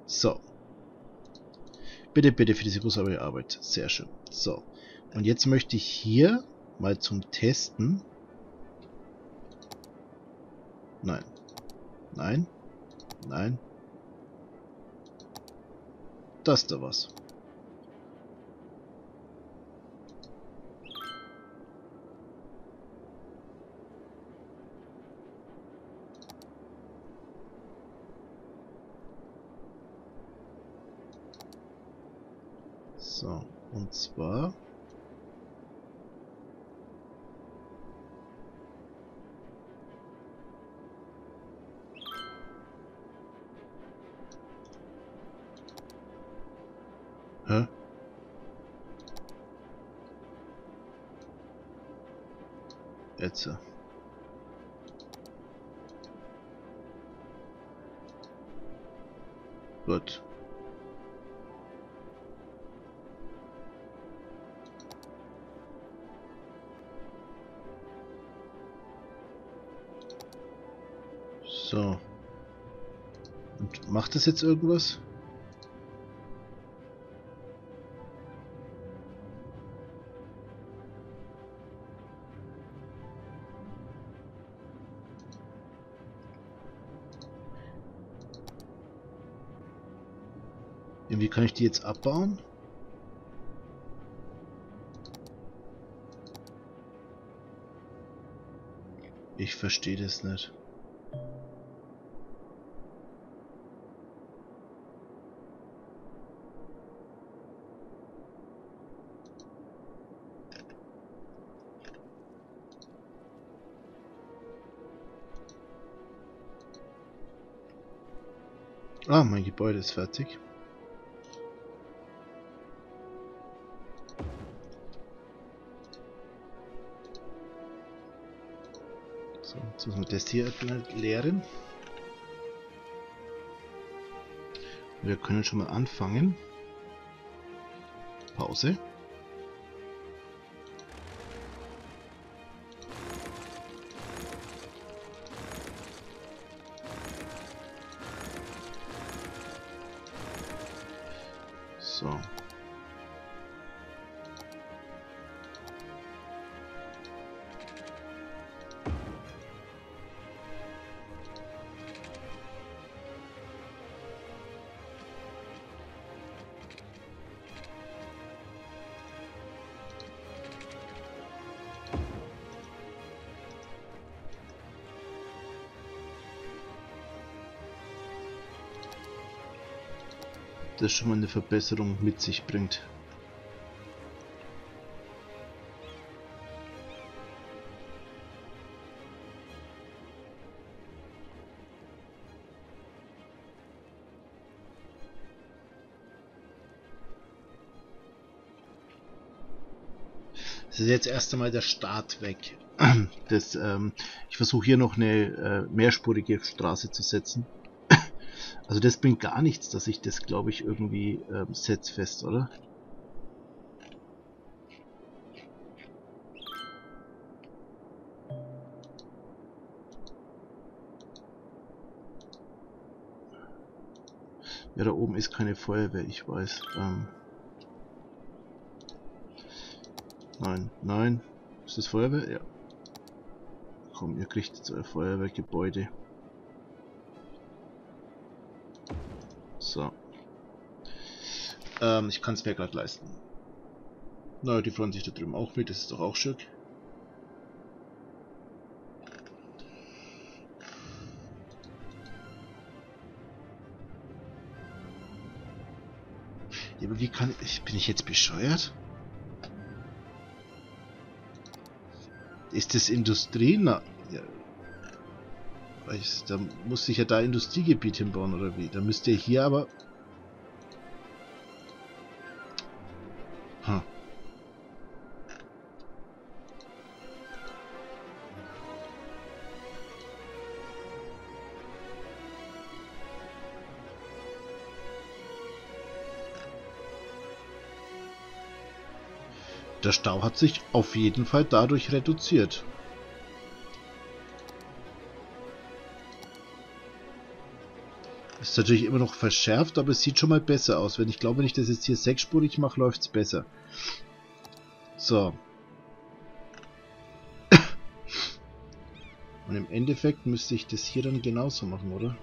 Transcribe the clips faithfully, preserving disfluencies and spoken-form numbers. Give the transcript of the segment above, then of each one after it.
So. Bitte, bitte für diese großartige Arbeit. Sehr schön. So. Und jetzt möchte ich hier mal zum Testen. Nein. Nein. Nein. Das ist da was. So, und zwar Hä? Jetzt. Gut. So. Und macht das jetzt irgendwas? Wie kann ich die jetzt abbauen? Ich verstehe das nicht. Ah, mein Gebäude ist fertig. So, jetzt müssen wir das hier leeren. Wir können schon mal anfangen. Pause. So. Das schon mal eine Verbesserung mit sich bringt. Das ist jetzt erst einmal der Start weg. Das, ähm, ich versuche hier noch eine äh, mehrspurige Straße zu setzen. Also das bringt gar nichts, dass ich das, glaube ich, irgendwie ähm, setz fest, oder? Ja, da oben ist keine Feuerwehr, ich weiß. Ähm nein, nein. Ist das Feuerwehr? Ja. Komm, ihr kriegt jetzt euer Feuerwehrgebäude. So. Ähm, ich kann es mir gerade leisten. Na, die freuen sich da drüben auch mit, das ist doch auch schön. Ja, aber wie kann ich... Bin ich jetzt bescheuert? Ist das Industrie? Na, ja. Da muss ich ja da Industriegebiet hinbauen, oder wie? Da müsst ihr hier aber... Hm. Der Stau hat sich auf jeden Fall dadurch reduziert. Ist natürlich immer noch verschärft, aber es sieht schon mal besser aus. Wenn ich glaube, wenn ich das jetzt hier sechsspurig mache, läuft es besser. So. Und im Endeffekt müsste ich das hier dann genauso machen, oder?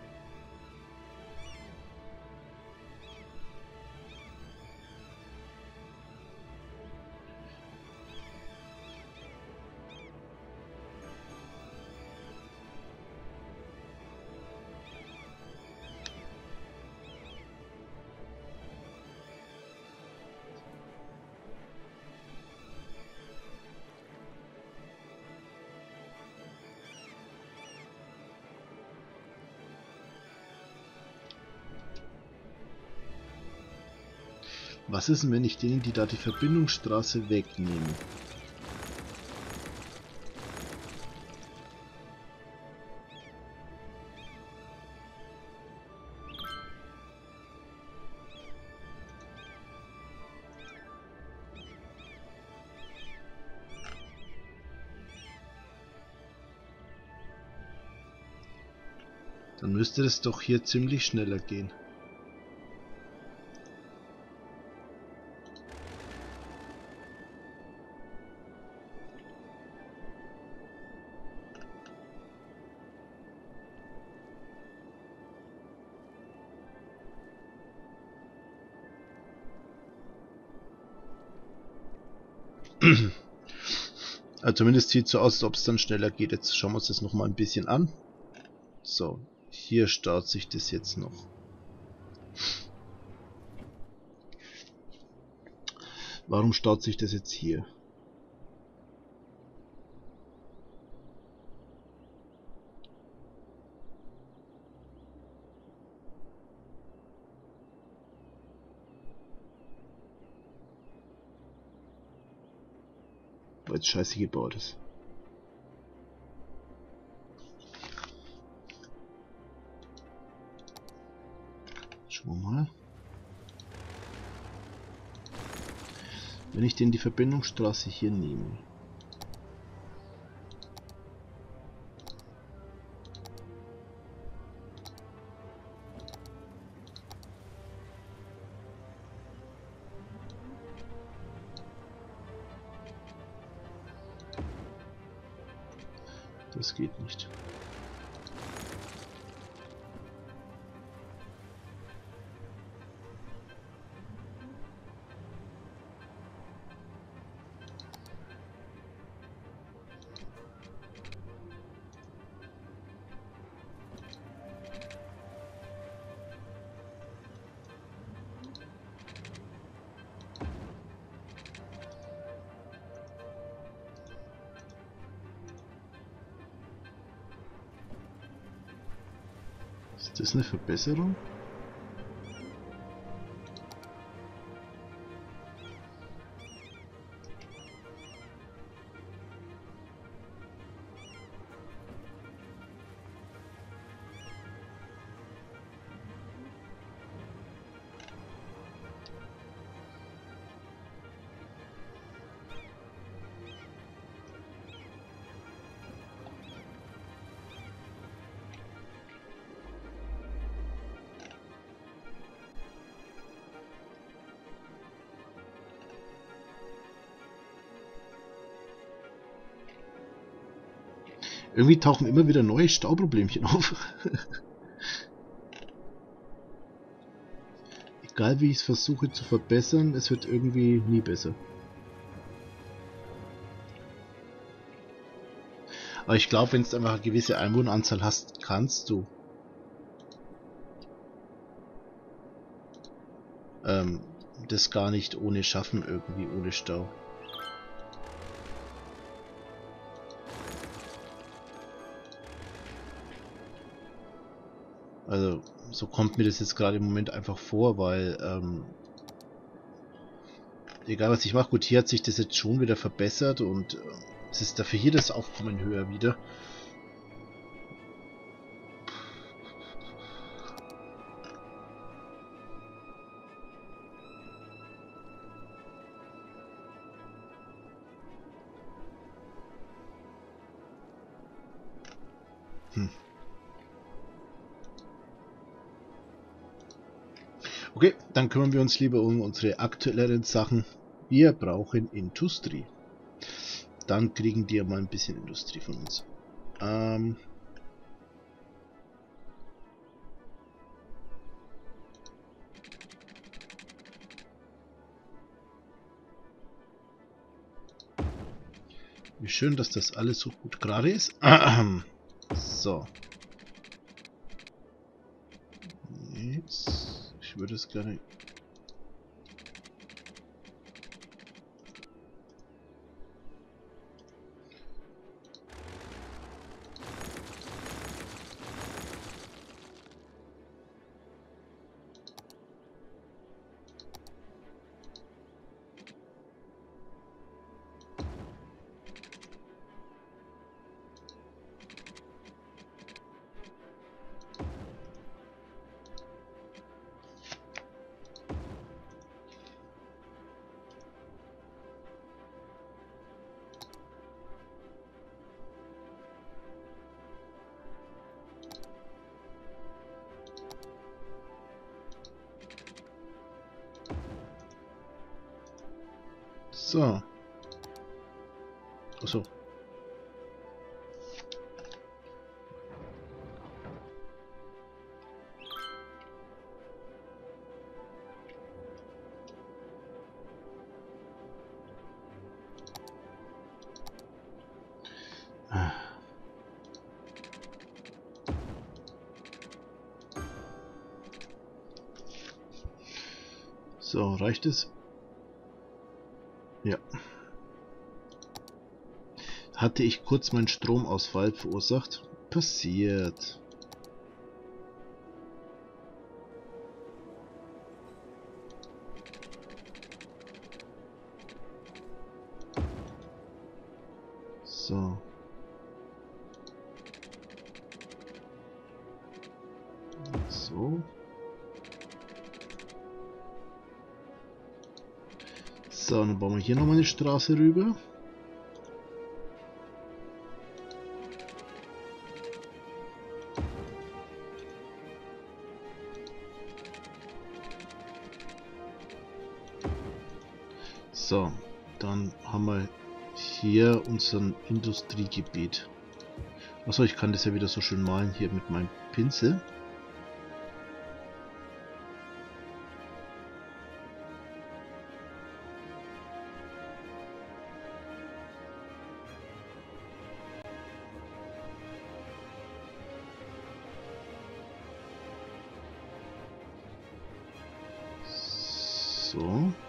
Was ist denn, wenn ich denen, die da die Verbindungsstraße wegnehme? Dann müsste es doch hier ziemlich schneller gehen. Also zumindest sieht es so aus, als ob es dann schneller geht. Jetzt schauen wir uns das nochmal ein bisschen an. So, hier staut sich das jetzt noch. Warum staut sich das jetzt hier? Weil es scheiße gebaut ist. Schauen wir mal. Wenn ich denn die Verbindungsstraße hier nehme. Das geht nicht. Ist das eine Verbesserung? Irgendwie tauchen immer wieder neue Stauproblemchen auf. Egal wie ich es versuche zu verbessern, es wird irgendwie nie besser. Aber ich glaube, wenn du einfach eine gewisse Einwohneranzahl hast, kannst du ähm, das gar nicht ohne schaffen, irgendwie ohne Stau. Also so kommt mir das jetzt gerade im Moment einfach vor, weil ähm, egal was ich mache, gut, hier hat sich das jetzt schon wieder verbessert und äh, es ist dafür hier das Aufkommen höher wieder. Hm. Okay, dann kümmern wir uns lieber um unsere aktuelleren Sachen. Wir brauchen Industrie. Dann kriegen die ja mal ein bisschen Industrie von uns. Ähm... Wie schön, dass das alles so gut gerade ist. So. Jetzt. Ich würde es gerne. So. Achso. So, reicht es? Ja. Hatte ich kurz meinen Stromausfall verursacht? Passiert. So. So. So, dann bauen wir hier nochmal eine Straße rüber. So, dann haben wir hier unser Industriegebiet. Achso, ich kann das ja wieder so schön malen hier mit meinem Pinsel. So.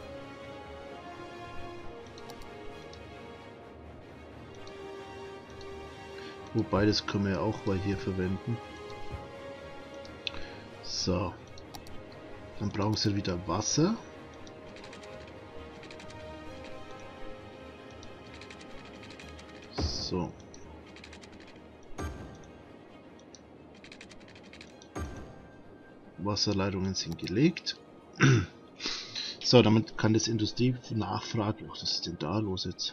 Wobei, das können wir ja auch mal hier verwenden. So. Dann brauchen sie wieder Wasser. So. Wasserleitungen sind gelegt. So, damit kann das Industrie nachfragen. Was ist denn da los jetzt?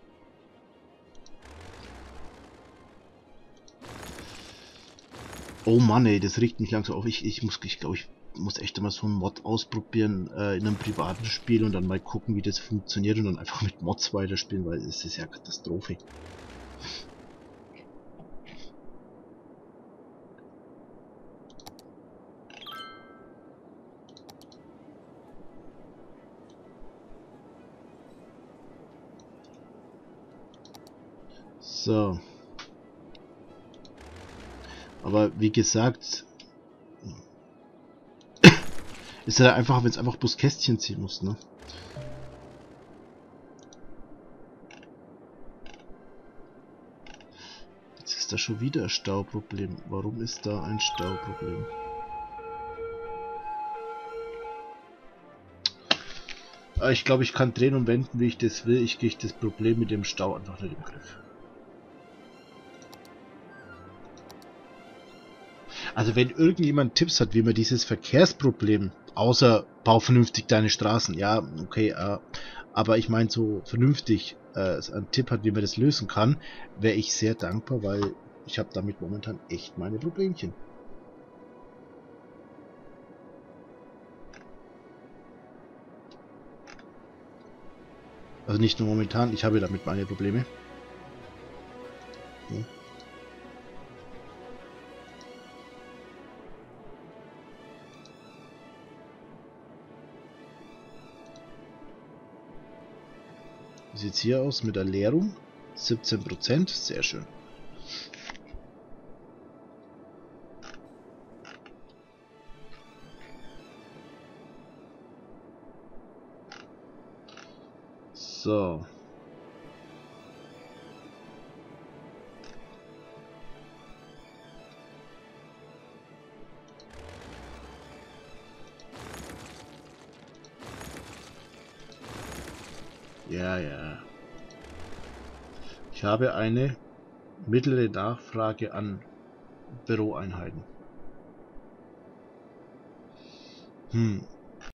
Oh Mann, ey, das regt mich langsam auf. Ich, ich muss, ich glaube, ich muss echt mal so einen Mod ausprobieren äh, in einem privaten Spiel und dann mal gucken, wie das funktioniert und dann einfach mit Mods weiterspielen, weil es ist ja Katastrophe. So. Aber wie gesagt, ist ja einfach, wenn es einfach bloß Kästchen ziehen muss, ne? Jetzt ist da schon wieder ein Stauproblem. Warum ist da ein Stauproblem? Ich glaube, ich kann drehen und wenden, wie ich das will. Ich kriege das Problem mit dem Stau einfach nicht im Griff. Also wenn irgendjemand Tipps hat, wie man dieses Verkehrsproblem, außer bau vernünftig deine Straßen, ja, okay, äh, aber ich meine so vernünftig äh, einen Tipp hat, wie man das lösen kann, wäre ich sehr dankbar, weil ich habe damit momentan echt meine Problemchen. Also nicht nur momentan, ich habe damit meine Probleme. Hm. Wie sieht es hier aus mit der Leerung? siebzehn Prozent, sehr schön. So. Ja, ja. Ich habe eine mittlere Nachfrage an Büroeinheiten. Hm.